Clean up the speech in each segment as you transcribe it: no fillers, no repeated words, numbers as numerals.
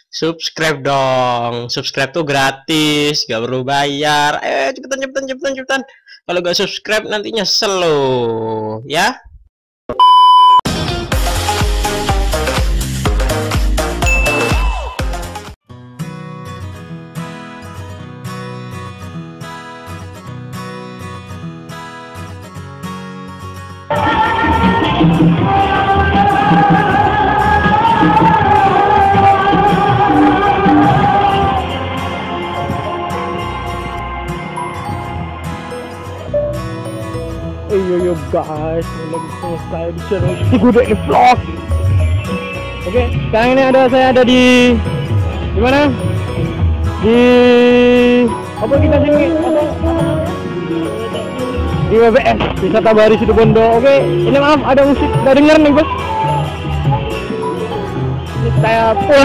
Subscribe dong. Subscribe tuh gratis, gak perlu bayar. Cepetan. Kalau gak subscribe nanti nyesel loh, ya. Yo guys, lagi sama saya di channel Situbondo ini vlog. Oke, sekarang ini saya ada di mana? Di apa kita sini? Di WBS, Wisata Bahari Situbondo. Oke, ini maaf ada musik, udah denger nih bos. Ini saya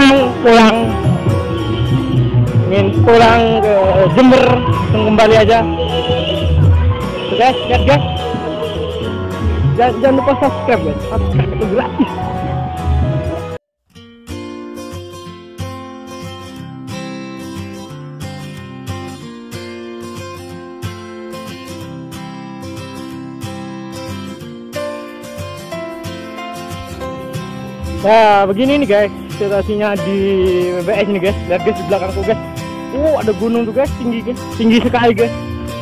ingin pulang ke Jember, kembali aja. Guys, lihat guys. Jangan lupa subscribe guys, subscribe itu gratis. Nah begini nih guys, situasinya di WBS nih guys. Lihat guys di belakangku guys. Ada gunung tuh guys, tinggi sekali guys.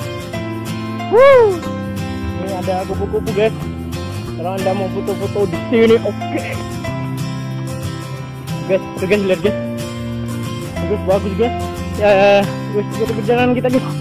Ini ada kupu-kupu guys. Kalau anda mau foto-foto di sini, oke. Guys, lihat guys. Bagus guys. Ya, guys, kita perjalanan kita guys.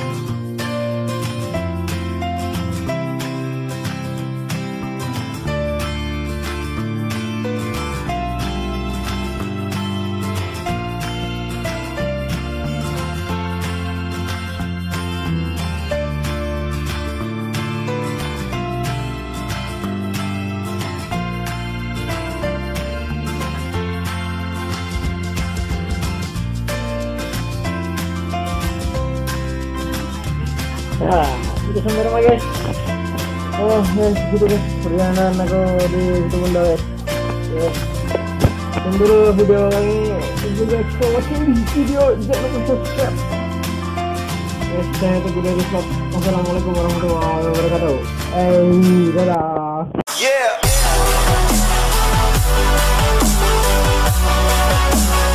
Ya, kita sampai rumah guys. Gitu guys, perjalanan aku di Situbondo guys. Tunggu dulu video lagi. Tunggu guys, kalau video jangan lupa subscribe. Guys, saya tunggu dari vlog. Wassalamualaikum warahmatullahi wabarakatuh. Dadah. Yeah.